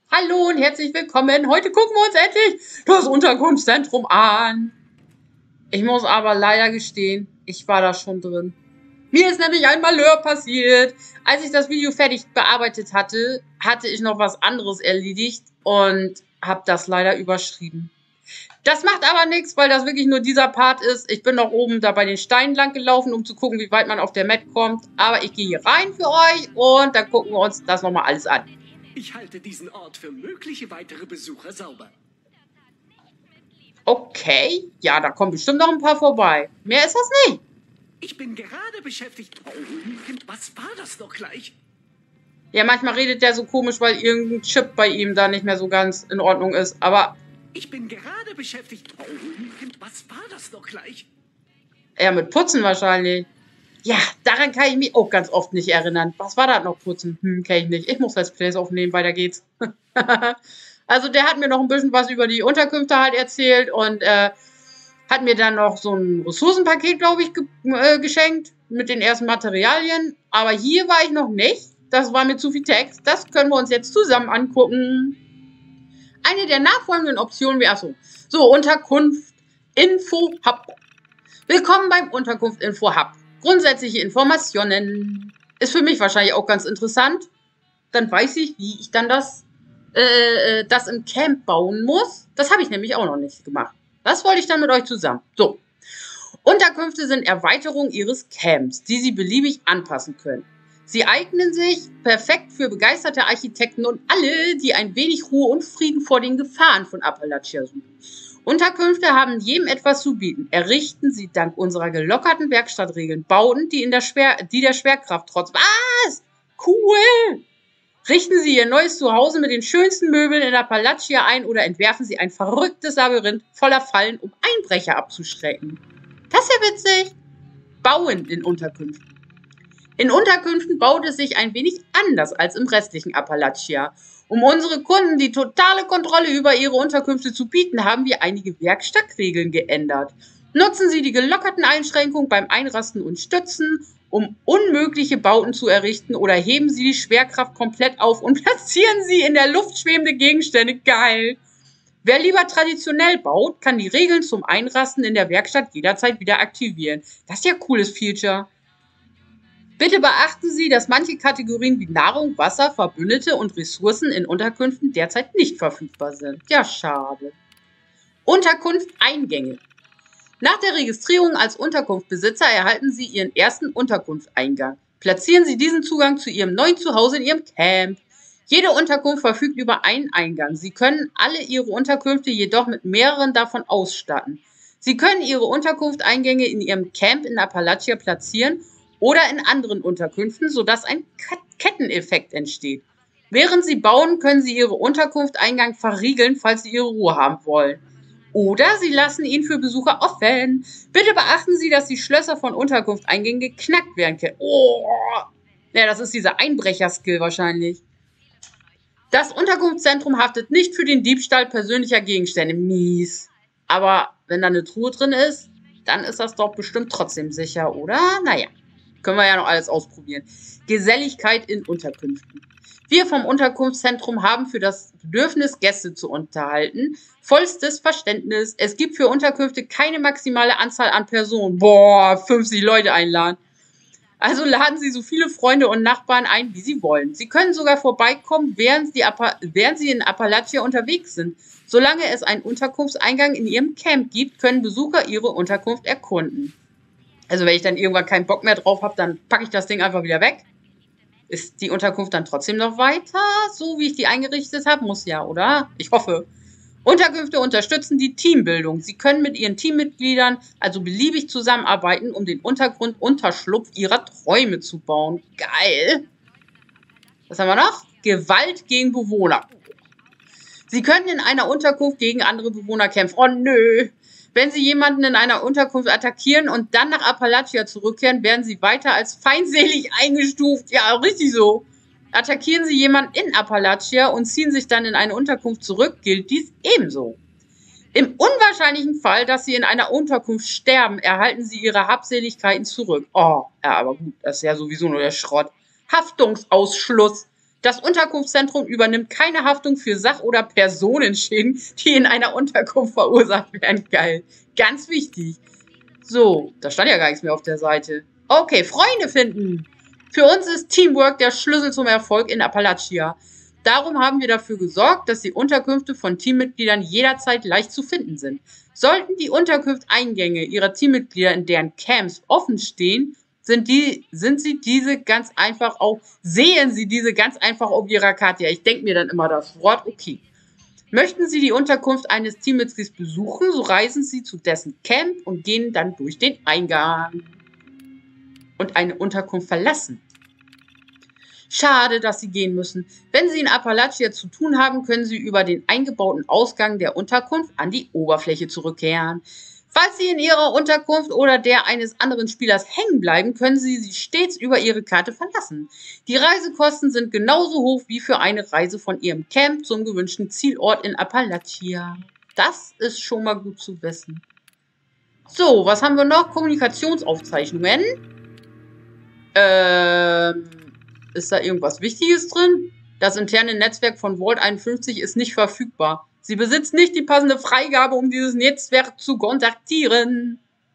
Hallo und herzlich willkommen. Heute gucken wir uns endlich das Unterkunftszentrum an. Ich muss aber leider gestehen, ich war da schon drin. Mir ist nämlich ein Malheur passiert. Als ich das Video fertig bearbeitet hatte, hatte ich noch was anderes erledigt und habe das leider überschrieben. Das macht aber nichts, weil das wirklich nur dieser Part ist. Ich bin noch oben da bei den Steinen lang gelaufen, um zu gucken, wie weit man auf der Map kommt. Aber ich gehe hier rein für euch und dann gucken wir uns das nochmal alles an. Ich halte diesen Ort für mögliche weitere Besucher sauber. Okay, ja, da kommen bestimmt noch ein paar vorbei. Mehr ist das nicht. Ich bin gerade beschäftigt. Oh, was war das noch gleich? Ja, manchmal redet der so komisch, weil irgendein Chip bei ihm da nicht mehr so ganz in Ordnung ist. Aber Ich bin gerade beschäftigt. Oh, was war das noch gleich? eher mit Putzen wahrscheinlich. Ja, daran kann ich mich auch ganz oft nicht erinnern. Was war das noch, Putzen? Kenn ich nicht. Ich muss Let's Plays aufnehmen, weiter geht's. Also der hat mir noch ein bisschen was über die Unterkünfte halt erzählt und hat mir dann noch so ein Ressourcenpaket, glaube ich, geschenkt mit den ersten Materialien. Aber hier war ich noch nicht. Das war mir zu viel Text. Das können wir uns jetzt zusammen angucken. Eine der nachfolgenden Optionen wäre, achso, so, Unterkunft Info Hub. Willkommen beim Unterkunft Info Hub. Grundsätzliche Informationen. Ist für mich wahrscheinlich auch ganz interessant. Dann weiß ich, wie ich dann das im Camp bauen muss. Das habe ich nämlich auch noch nicht gemacht. Das wollte ich dann mit euch zusammen. So. Unterkünfte sind Erweiterungen Ihres Camps, die Sie beliebig anpassen können. Sie eignen sich perfekt für begeisterte Architekten und alle, die ein wenig Ruhe und Frieden vor den Gefahren von Appalachia suchen. Unterkünfte haben jedem etwas zu bieten. Errichten Sie dank unserer gelockerten Werkstattregeln Bauten, die der Schwerkraft trotz... Was? Cool! Richten Sie Ihr neues Zuhause mit den schönsten Möbeln in Appalachia ein oder entwerfen Sie ein verrücktes Labyrinth voller Fallen, um Einbrecher abzuschrecken. Das ist ja witzig. Bauen in Unterkünften. In Unterkünften baut es sich ein wenig anders als im restlichen Appalachia. Um unsere Kunden die totale Kontrolle über ihre Unterkünfte zu bieten, haben wir einige Werkstattregeln geändert. Nutzen Sie die gelockerten Einschränkungen beim Einrasten und Stützen, um unmögliche Bauten zu errichten, oder heben Sie die Schwerkraft komplett auf und platzieren Sie in der Luft schwebende Gegenstände. Geil! Wer lieber traditionell baut, kann die Regeln zum Einrasten in der Werkstatt jederzeit wieder aktivieren. Das ist ja ein cooles Feature. Bitte beachten Sie, dass manche Kategorien wie Nahrung, Wasser, Verbündete und Ressourcen in Unterkünften derzeit nicht verfügbar sind. Ja, schade. Unterkunfteingänge. Nach der Registrierung als Unterkunftbesitzer erhalten Sie Ihren ersten Unterkunftseingang. Platzieren Sie diesen Zugang zu Ihrem neuen Zuhause in Ihrem Camp. Jede Unterkunft verfügt über einen Eingang. Sie können alle Ihre Unterkünfte jedoch mit mehreren davon ausstatten. Sie können Ihre Unterkunftseingänge in Ihrem Camp in Appalachia platzieren oder in anderen Unterkünften, sodass ein Ketteneffekt entsteht. Während Sie bauen, können Sie Ihre Unterkunfteingang verriegeln, falls Sie Ihre Ruhe haben wollen. Oder Sie lassen ihn für Besucher offen. Bitte beachten Sie, dass die Schlösser von Unterkunftseingängen geknackt werden können. Oh, ja, das ist dieser Einbrecherskill wahrscheinlich. Das Unterkunftszentrum haftet nicht für den Diebstahl persönlicher Gegenstände. Mies. Aber wenn da eine Truhe drin ist, dann ist das doch bestimmt trotzdem sicher, oder? Naja. Können wir ja noch alles ausprobieren. Geselligkeit in Unterkünften. Wir vom Unterkunftszentrum haben für das Bedürfnis, Gäste zu unterhalten, vollstes Verständnis. Es gibt für Unterkünfte keine maximale Anzahl an Personen. Boah, 50 Leute einladen. Also laden Sie so viele Freunde und Nachbarn ein, wie Sie wollen. Sie können sogar vorbeikommen, während Sie in Appalachia unterwegs sind. Solange es einen Unterkunftseingang in Ihrem Camp gibt, können Besucher Ihre Unterkunft erkunden. Also wenn ich dann irgendwann keinen Bock mehr drauf habe, dann packe ich das Ding einfach wieder weg. Ist die Unterkunft dann trotzdem noch weiter, so wie ich die eingerichtet habe? Muss ja, oder? Ich hoffe. Unterkünfte unterstützen die Teambildung. Sie können mit Ihren Teammitgliedern also beliebig zusammenarbeiten, um den Unterschlupf Ihrer Träume zu bauen. Geil. Was haben wir noch? Gewalt gegen Bewohner. Sie können in einer Unterkunft gegen andere Bewohner kämpfen. Oh nö. Wenn Sie jemanden in einer Unterkunft attackieren und dann nach Appalachia zurückkehren, werden Sie weiter als feindselig eingestuft. Ja, richtig so. Attackieren Sie jemanden in Appalachia und ziehen sich dann in eine Unterkunft zurück, gilt dies ebenso. Im unwahrscheinlichen Fall, dass Sie in einer Unterkunft sterben, erhalten Sie Ihre Habseligkeiten zurück. Oh, ja, aber gut, das ist ja sowieso nur der Schrott. Haftungsausschluss. Das Unterkunftszentrum übernimmt keine Haftung für Sach- oder Personenschäden, die in einer Unterkunft verursacht werden. Geil. Ganz wichtig. So, da stand ja gar nichts mehr auf der Seite. Okay, Freunde finden. Für uns ist Teamwork der Schlüssel zum Erfolg in Appalachia. Darum haben wir dafür gesorgt, dass die Unterkünfte von Teammitgliedern jederzeit leicht zu finden sind. Sollten die Unterkunftseingänge ihrer Teammitglieder in deren Camps offen stehen, sehen Sie diese ganz einfach auf ihrer Karte. Ja, ich denke mir dann immer das Wort, okay. Möchten Sie die Unterkunft eines Teammitglieds besuchen, so reisen Sie zu dessen Camp und gehen dann durch den Eingang und eine Unterkunft verlassen. Schade, dass Sie gehen müssen. Wenn Sie in Appalachia zu tun haben, können Sie über den eingebauten Ausgang der Unterkunft an die Oberfläche zurückkehren. Falls Sie in Ihrer Unterkunft oder der eines anderen Spielers hängen bleiben, können Sie sie stets über Ihre Karte verlassen. Die Reisekosten sind genauso hoch wie für eine Reise von Ihrem Camp zum gewünschten Zielort in Appalachia. Das ist schon mal gut zu wissen. So, was haben wir noch? Kommunikationsaufzeichnungen. Ist da irgendwas Wichtiges drin? Das interne Netzwerk von Vault 51 ist nicht verfügbar. Sie besitzt nicht die passende Freigabe, um dieses Netzwerk zu kontaktieren.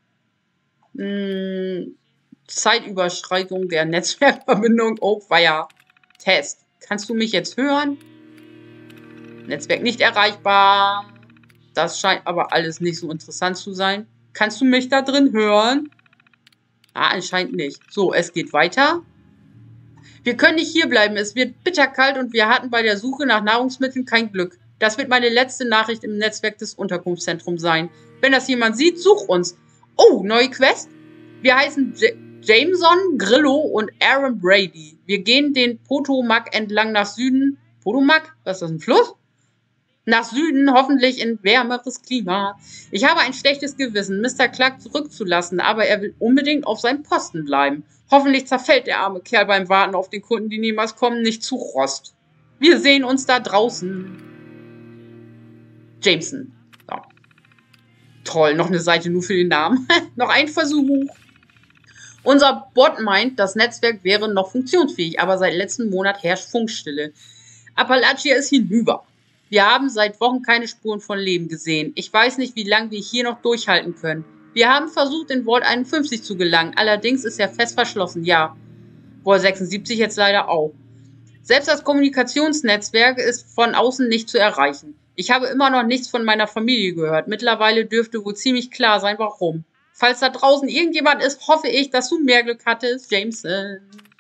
Zeitüberschreitung der Netzwerkverbindung. Oh, weia. Test. Kannst du mich jetzt hören? Netzwerk nicht erreichbar. Das scheint aber alles nicht so interessant zu sein. Kannst du mich da drin hören? Ah, anscheinend nicht. So, es geht weiter. Wir können nicht hierbleiben. Es wird bitterkalt und wir hatten bei der Suche nach Nahrungsmitteln kein Glück. Das wird meine letzte Nachricht im Netzwerk des Unterkunftszentrums sein. Wenn das jemand sieht, such uns. Oh, neue Quest? Wir heißen Jameson, Grillo und Aaron Brady. Wir gehen den Potomac entlang nach Süden. Potomac? Was ist das, ein Fluss? Nach Süden, hoffentlich in wärmeres Klima. Ich habe ein schlechtes Gewissen, Mr. Clark zurückzulassen, aber er will unbedingt auf seinem Posten bleiben. Hoffentlich zerfällt der arme Kerl beim Warten auf den Kunden, die niemals kommen, nicht zu Rost. Wir sehen uns da draußen. Jameson. So. Toll, noch eine Seite nur für den Namen. Noch ein Versuch. Unser Bot meint, das Netzwerk wäre noch funktionsfähig, aber seit letzten Monat herrscht Funkstille. Appalachia ist hinüber. Wir haben seit Wochen keine Spuren von Leben gesehen. Ich weiß nicht, wie lange wir hier noch durchhalten können. Wir haben versucht, in Vault 51 zu gelangen. Allerdings ist er fest verschlossen, ja. Vault 76 jetzt leider auch. Selbst das Kommunikationsnetzwerk ist von außen nicht zu erreichen. Ich habe immer noch nichts von meiner Familie gehört. Mittlerweile dürfte wohl ziemlich klar sein, warum. Falls da draußen irgendjemand ist, hoffe ich, dass du mehr Glück hattest, Jameson.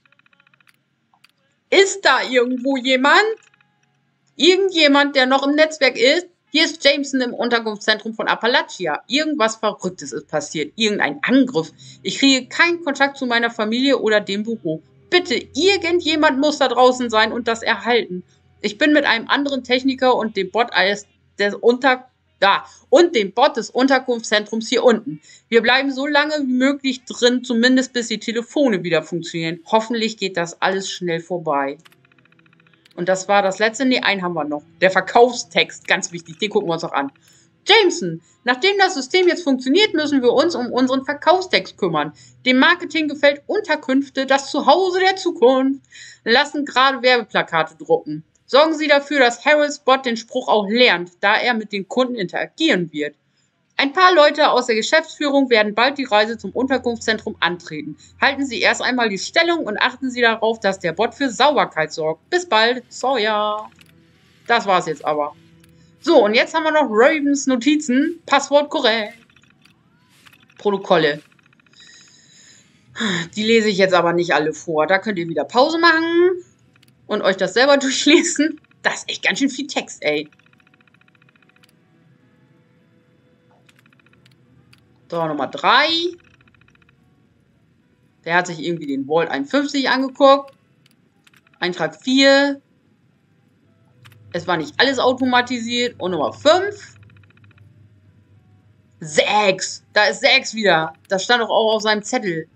Ist da irgendwo jemand? Irgendjemand, der noch im Netzwerk ist? Hier ist Jameson im Unterkunftszentrum von Appalachia. Irgendwas Verrücktes ist passiert. Irgendein Angriff. Ich kriege keinen Kontakt zu meiner Familie oder dem Büro. Bitte, irgendjemand muss da draußen sein und das erhalten. Ich bin mit einem anderen Techniker und dem Bot des Unterkunftszentrums hier unten. Wir bleiben so lange wie möglich drin, zumindest bis die Telefone wieder funktionieren. Hoffentlich geht das alles schnell vorbei. Und das war das letzte. Ne, einen haben wir noch. Der Verkaufstext, ganz wichtig, den gucken wir uns auch an. Jameson, nachdem das System jetzt funktioniert, müssen wir uns um unseren Verkaufstext kümmern. Dem Marketing gefällt Unterkünfte, das Zuhause der Zukunft. Lassen gerade Werbeplakate drucken. Sorgen Sie dafür, dass Harold's Bot den Spruch auch lernt, da er mit den Kunden interagieren wird. Ein paar Leute aus der Geschäftsführung werden bald die Reise zum Unterkunftszentrum antreten. Halten Sie erst einmal die Stellung und achten Sie darauf, dass der Bot für Sauberkeit sorgt. Bis bald, Sawyer. Das war's jetzt aber. So, und jetzt haben wir noch Ravens Notizen. Passwort korrekt. Protokolle. Die lese ich jetzt aber nicht alle vor. Da könnt ihr wieder Pause machen und euch das selber durchlesen. Das ist echt ganz schön viel Text, ey. So, Nummer 3. Der hat sich irgendwie den Vault 51 angeguckt. Eintrag 4. Es war nicht alles automatisiert. Und Nummer 5. 6. Da ist 6 wieder. Das stand doch auch auf seinem Zettel.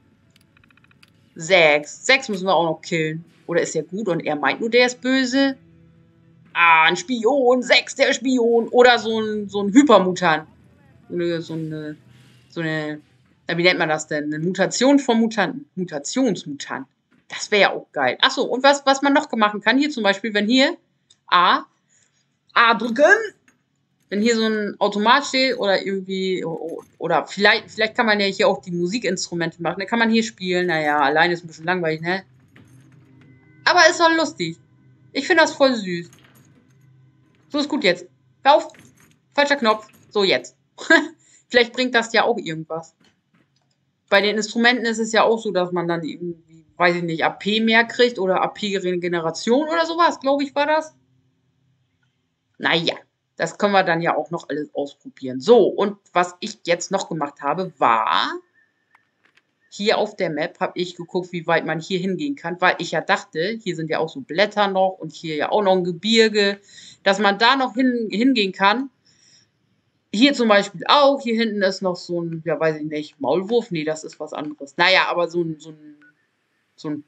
6. 6 müssen wir auch noch killen. Oder ist er gut und er meint nur, der ist böse? Ah, ein Spion. 6, der Spion. Oder so ein Hypermutant. Wie nennt man das denn? Eine Mutation vom Mutanten. Mutationsmutant. Das wäre ja auch geil. Achso, und was man noch machen kann, hier zum Beispiel, wenn hier A drücken, wenn hier so ein Automat steht oder irgendwie, oder vielleicht kann man ja hier auch die Musikinstrumente machen. Dann kann man hier spielen. Naja, alleine ist ein bisschen langweilig, ne? Aber ist doch lustig. Ich finde das voll süß. So ist gut jetzt. Hör auf. Falscher Knopf. So, jetzt. Vielleicht bringt das ja auch irgendwas. Bei den Instrumenten ist es ja auch so, dass man dann irgendwie, weiß ich nicht, AP mehr kriegt oder AP-Regeneration oder sowas, glaube ich, war das. Naja, das können wir dann ja auch noch alles ausprobieren. So, und was ich jetzt noch gemacht habe, war, hier auf der Map habe ich geguckt, wie weit man hier hingehen kann, weil ich ja dachte, hier sind ja auch so Blätter noch und hier ja auch noch ein Gebirge, dass man da noch hingehen kann. Hier zum Beispiel auch, hier hinten ist noch so ein, ja weiß ich nicht, Maulwurf, nee, das ist was anderes. Naja, aber so ein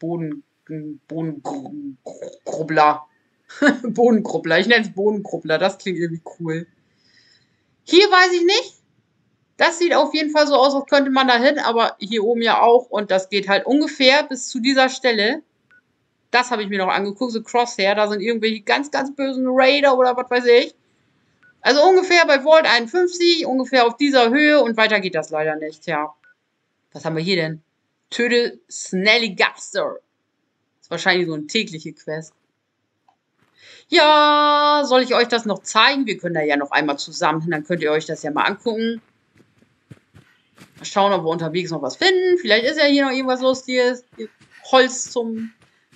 Bodengrubbler. Bodengrubbler, ich nenne es Bodengrubbler, das klingt irgendwie cool. Hier weiß ich nicht. Das sieht auf jeden Fall so aus, als könnte man da hin, aber hier oben ja auch. Und das geht halt ungefähr bis zu dieser Stelle. Das habe ich mir noch angeguckt, so Crosshair. Da sind irgendwelche ganz, ganz bösen Raider oder was weiß ich. Also ungefähr bei Vault 51, ungefähr auf dieser Höhe und weiter geht das leider nicht, ja. Was haben wir hier denn? Töte Snallygaster. Das ist wahrscheinlich so eine tägliche Quest. Ja, soll ich euch das noch zeigen? Wir können da ja noch einmal zusammen hin, dann könnt ihr euch das ja mal angucken. Mal schauen, ob wir unterwegs noch was finden. Vielleicht ist ja hier noch irgendwas Lustiges. Holz zum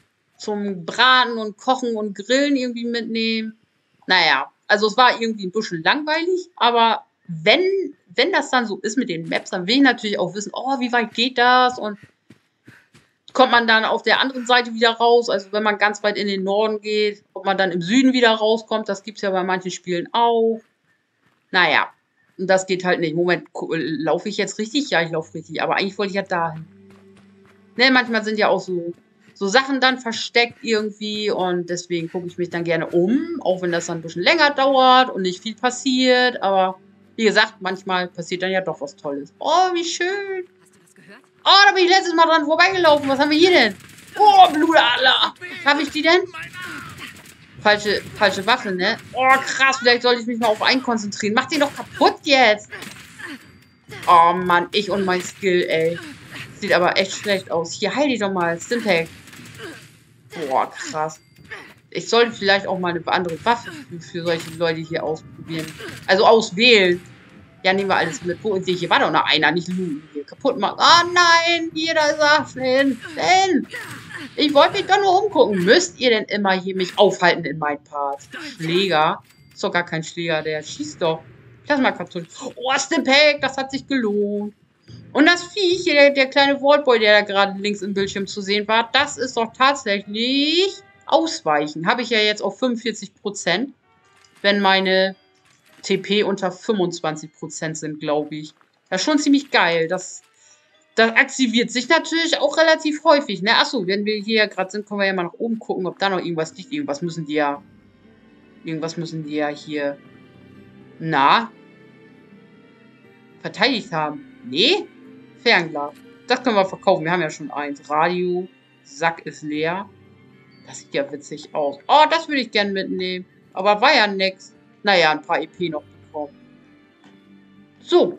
Braten und Kochen und Grillen irgendwie mitnehmen. Naja, also es war irgendwie ein bisschen langweilig, aber wenn das dann so ist mit den Maps, dann will ich natürlich auch wissen, oh, wie weit geht das und kommt man dann auf der anderen Seite wieder raus, also wenn man ganz weit in den Norden geht, ob man dann im Süden wieder rauskommt, das gibt es ja bei manchen Spielen auch. Naja, und das geht halt nicht. Moment, laufe ich jetzt richtig? Ja, ich laufe richtig, aber eigentlich wollte ich ja dahin. Ne, manchmal sind ja auch so Sachen dann versteckt irgendwie und deswegen gucke ich mich dann gerne um, auch wenn das dann ein bisschen länger dauert und nicht viel passiert, aber wie gesagt, manchmal passiert dann ja doch was Tolles. Oh, wie schön! Hast du das gehört? Oh, da bin ich letztes Mal dran vorbeigelaufen. Was haben wir hier denn? Oh, Blutadler! Habe ich die denn? Falsche Waffe, ne? Oh, krass, vielleicht sollte ich mich mal auf einen konzentrieren. Mach den doch kaputt jetzt! Oh, Mann, ich und mein Skill, ey. Sieht aber echt schlecht aus. Hier, heil die doch mal. Stimpack. Boah, krass. Ich sollte vielleicht auch mal eine andere Waffe für solche Leute hier ausprobieren. Also auswählen. Ja, nehmen wir alles mit. Wo ist hier? Hier war doch noch einer, nicht looten. Hier kaputt machen. Oh nein, hier, da ist er. Schnell. Ich wollte mich doch nur umgucken. Müsst ihr denn immer hier mich aufhalten in meinem Part? Schläger? Ist doch gar kein Schläger, der schießt doch. Lass mal kaputt. Oh, Stimpack, das hat sich gelohnt. Und das Viech, hier, der kleine Vaultboy, der da gerade links im Bildschirm zu sehen war, das ist doch tatsächlich Ausweichen. Habe ich ja jetzt auf 45%, wenn meine TP unter 25% sind, glaube ich. Das ist schon ziemlich geil. Das aktiviert sich natürlich auch relativ häufig. Ne? Achso, wenn wir hier gerade sind, können wir ja mal nach oben gucken, ob da noch irgendwas liegt. Irgendwas müssen die ja hier verteidigt haben. Nee? Fernglas. Das können wir verkaufen. Wir haben ja schon eins. Radio. Sack ist leer. Das sieht ja witzig aus. Oh, das würde ich gerne mitnehmen. Aber war ja nix. Naja, ein paar EP noch bekommen. So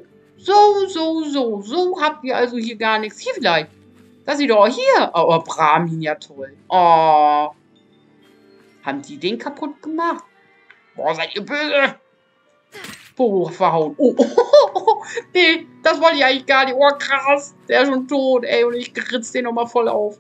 habt ihr also hier gar nichts. Hier vielleicht. Das sieht doch hier. Oh, Brahmin, ja toll. Oh. Haben die den kaputt gemacht? Boah, seid ihr böse. Boah, verhauen. Oh. Nee, das wollte ich eigentlich gar nicht. Oh, krass. Der ist schon tot, ey. Und ich ritz den nochmal voll auf.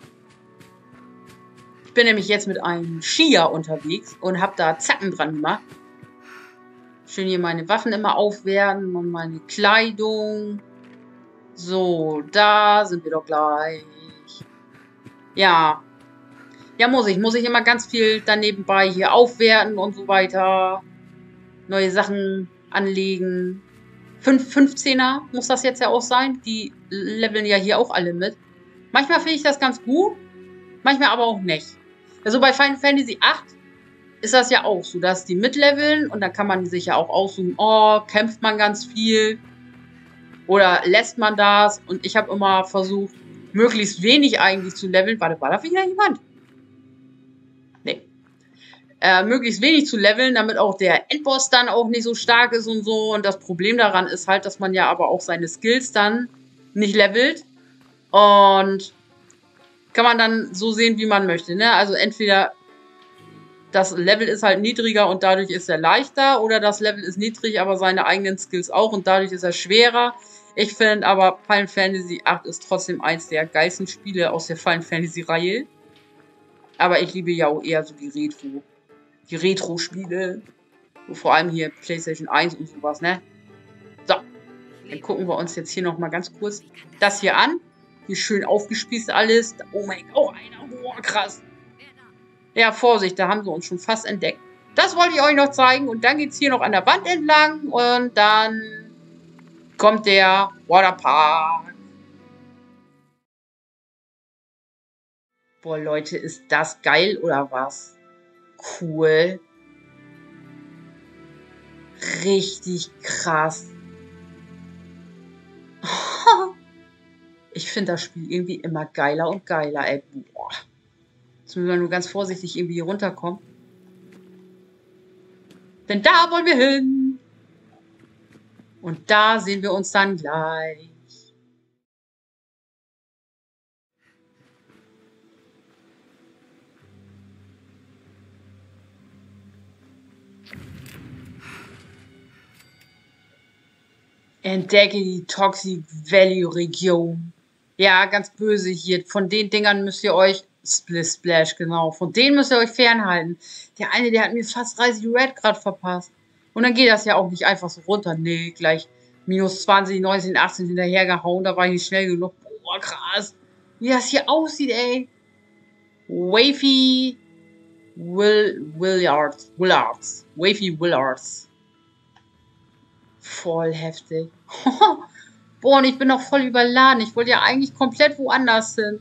Ich bin nämlich jetzt mit einem Skier unterwegs und habe da Zacken dran gemacht. Schön hier meine Waffen immer aufwerten und meine Kleidung. So, da sind wir doch gleich. Ja. Ja, muss ich immer ganz viel danebenbei hier aufwerten und so weiter. Neue Sachen anlegen. 15er muss das jetzt ja auch sein. Die leveln ja hier auch alle mit. Manchmal finde ich das ganz gut. Manchmal aber auch nicht. Also bei Final Fantasy 8 ist das ja auch so, dass die mitleveln und dann kann man sich ja auch aussuchen, oh, kämpft man ganz viel oder lässt man das? Und ich habe immer versucht, möglichst wenig eigentlich zu leveln. Warte, war da wieder jemand? Nee. Möglichst wenig zu leveln, damit auch der Endboss dann auch nicht so stark ist und so. Und das Problem daran ist halt, dass man ja aber auch seine Skills dann nicht levelt. Und kann man dann so sehen, wie man möchte, ne? Also entweder das Level ist halt niedriger und dadurch ist er leichter, oder das Level ist niedrig, aber seine eigenen Skills auch und dadurch ist er schwerer. Ich finde aber Final Fantasy VIII ist trotzdem eins der geilsten Spiele aus der Final Fantasy Reihe. Aber ich liebe ja auch eher so die Retro-Spiele. Vor allem hier PlayStation 1 und sowas, ne? So, dann gucken wir uns jetzt hier nochmal ganz kurz das hier an. Hier schön aufgespießt alles. Oh mein Gott, einer. Boah, krass. Ja, Vorsicht, da haben sie uns schon fast entdeckt. Das wollte ich euch noch zeigen. Und dann geht es hier noch an der Wand entlang. Und dann kommt der Waterpark. Boah, Leute, ist das geil oder was? Cool. Richtig krass. Ich finde das Spiel irgendwie immer geiler und geiler, ey. Boah. Jetzt müssen wir nur ganz vorsichtig irgendwie hier runterkommen. Denn da wollen wir hin. Und da sehen wir uns dann gleich. Entdecke die Toxic Valley Region. Ja, ganz böse hier. Von den Dingern müsst ihr euch... Splash, genau. Von denen müsst ihr euch fernhalten. Der eine, der hat mir fast 30 Red gerade verpasst. Und dann geht das ja auch nicht einfach so runter. Nee, gleich minus 20, 19, 18 hinterhergehauen. Da war ich nicht schnell genug. Boah, krass. Wie das hier aussieht, ey. Wavy Willards. Wavy Willards. Voll heftig. Boah, und ich bin noch voll überladen. Ich wollte ja eigentlich komplett woanders hin.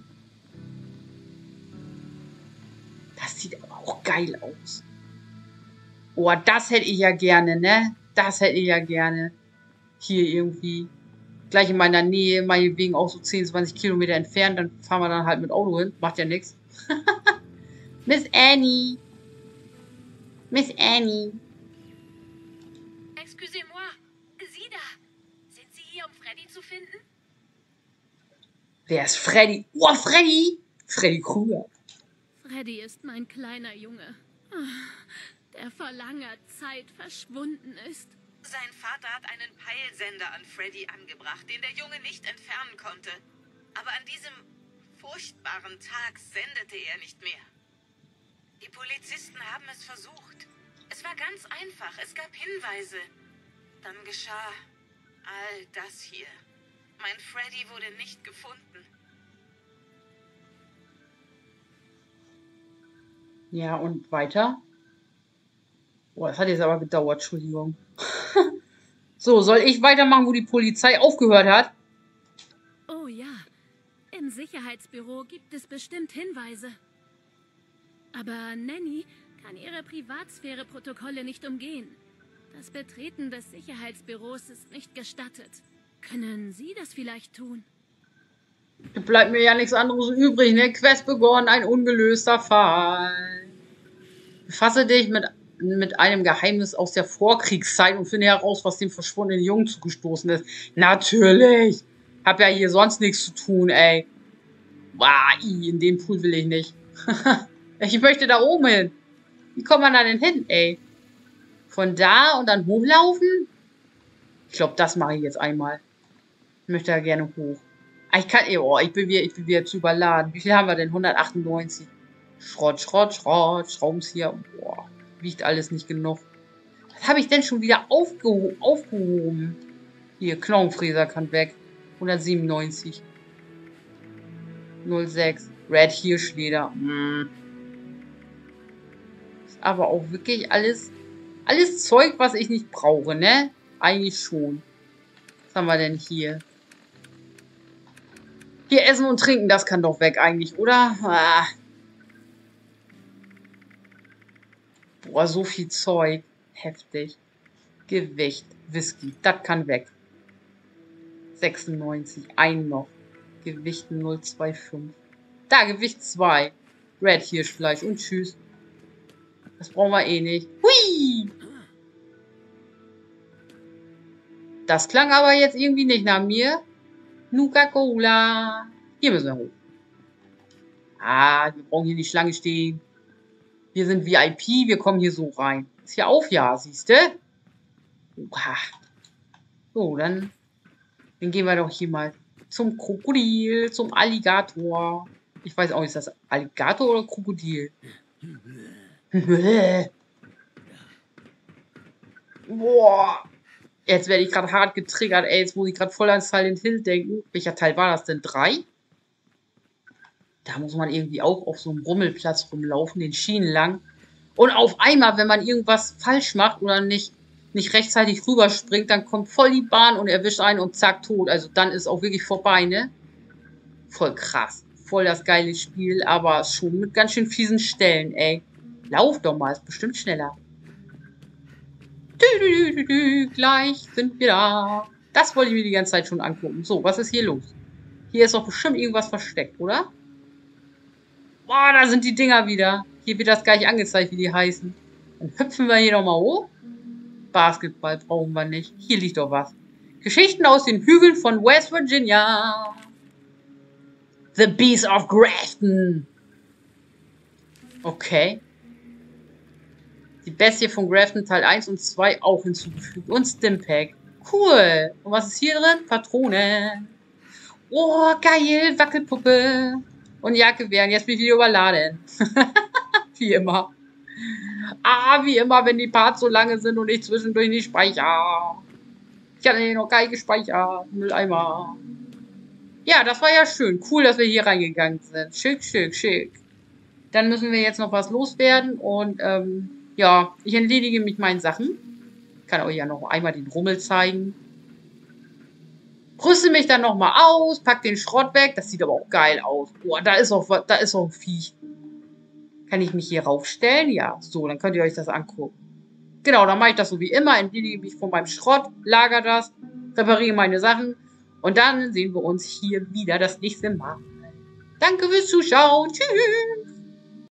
Das sieht aber auch geil aus. Oh, das hätte ich ja gerne, ne? Das hätte ich ja gerne. Hier irgendwie. Gleich in meiner Nähe, meinetwegen auch so 10, 20 Kilometer entfernt. Dann fahren wir dann halt mit Auto hin. Macht ja nichts. Miss Annie. Miss Annie. Excusez-moi. Sie da. Sind Sie hier, um Freddy zu finden? Wer ist Freddy? Oh, Freddy! Freddy Krueger. Freddy ist mein kleiner Junge, der vor langer Zeit verschwunden ist. Sein Vater hat einen Peilsender an Freddy angebracht, den der Junge nicht entfernen konnte. Aber an diesem furchtbaren Tag sendete er nicht mehr. Die Polizisten haben es versucht. Es war ganz einfach, es gab Hinweise. Dann geschah all das hier. Mein Freddy wurde nicht gefunden. Ja, und weiter? Boah, das hat jetzt aber gedauert, Entschuldigung. So, soll ich weitermachen, wo die Polizei aufgehört hat? Oh ja, im Sicherheitsbüro gibt es bestimmt Hinweise. Aber Nanny kann ihre Privatsphäre-Protokolle nicht umgehen. Das Betreten des Sicherheitsbüros ist nicht gestattet. Können Sie das vielleicht tun? Bleibt mir ja nichts anderes übrig, ne? Quest begonnen, ein ungelöster Fall. Befasse dich mit einem Geheimnis aus der Vorkriegszeit und finde heraus, was dem verschwundenen Jungen zugestoßen ist. Natürlich! Hab ja hier sonst nichts zu tun, ey. In den Pool will ich nicht. Ich möchte da oben hin. Wie kommt man da denn hin, ey? Von da und dann hochlaufen? Ich glaube, das mache ich jetzt einmal. Ich möchte da gerne hoch. Ich kann, ich bin wieder zu überladen. Wie viel haben wir denn? 198. Schrott. Schraubenzieher. Boah, wiegt alles nicht genug. Was habe ich denn schon wieder aufgehoben? Hier, Knochenfräser kann weg. 197. 06. Red Hirschleder. Ist aber auch wirklich alles Zeug, was ich nicht brauche, ne? Eigentlich schon. Was haben wir denn hier? Hier essen und trinken, das kann doch weg eigentlich, oder? Boah, so viel Zeug. Heftig. Gewicht. Whisky. Das kann weg. 96. Ein noch. Gewicht 025. Da, Gewicht 2. Red Hirschfleisch und tschüss. Das brauchen wir eh nicht. Hui! Das klang aber jetzt irgendwie nicht nach mir. Nuka-Cola. Hier müssen wir hoch. Ah, wir brauchen hier nicht Schlange stehen. Wir sind VIP, wir kommen hier so rein. Ist hier auf, ja, siehst du? So, dann gehen wir doch hier mal zum Krokodil, zum Alligator. Ich weiß auch nicht, ist das Alligator oder Krokodil? Boah. Jetzt werde ich gerade hart getriggert, ey. Jetzt muss ich gerade voll an Silent Hill denken. Welcher Teil war das denn? 3? Da muss man irgendwie auch auf so einem Rummelplatz rumlaufen, den Schienen lang. Und auf einmal, wenn man irgendwas falsch macht oder nicht rechtzeitig rüberspringt, dann kommt voll die Bahn und erwischt einen und zack, tot. Also dann ist auch wirklich vorbei, ne? Voll krass. Voll das geile Spiel, aber schon mit ganz schön fiesen Stellen, ey. Lauf doch mal, ist bestimmt schneller. Gleich sind wir da. Das wollte ich mir die ganze Zeit schon angucken. So, was ist hier los? Hier ist doch bestimmt irgendwas versteckt, oder? Boah, da sind die Dinger wieder. Hier wird das gleich angezeigt, wie die heißen. Dann hüpfen wir hier nochmal hoch. Basketball brauchen wir nicht. Hier liegt doch was. Geschichten aus den Hügeln von West Virginia. The Beast of Grafton. Okay. Die Bestie von Grafton Teil 1 und 2 auch hinzugefügt. Und Stimpack. Cool. Und was ist hier drin? Patronen. Oh, geil. Wackelpuppe. Und Jagdgewehren. Jetzt bin ich wieder überladen. Wie immer. Wie immer, wenn die Parts so lange sind und ich zwischendurch nicht speichere. Ich hatte noch gar nicht gespeichert. Mülleimer. Ja, das war ja schön. Cool, dass wir hier reingegangen sind. Schick, schick, schick. Dann müssen wir jetzt noch was loswerden. Und, ja, ich entledige mich meinen Sachen. Ich kann euch ja noch einmal den Rummel zeigen. Rüste mich dann nochmal aus, pack den Schrott weg. Das sieht aber auch geil aus. Boah, da ist auch ein Viech. Kann ich mich hier raufstellen? Ja, so, dann könnt ihr euch das angucken. Genau, dann mache ich das so wie immer. Entledige mich von meinem Schrott, lager das, repariere meine Sachen. Und dann sehen wir uns hier wieder das nächste Mal. Danke fürs Zuschauen. Tschüss.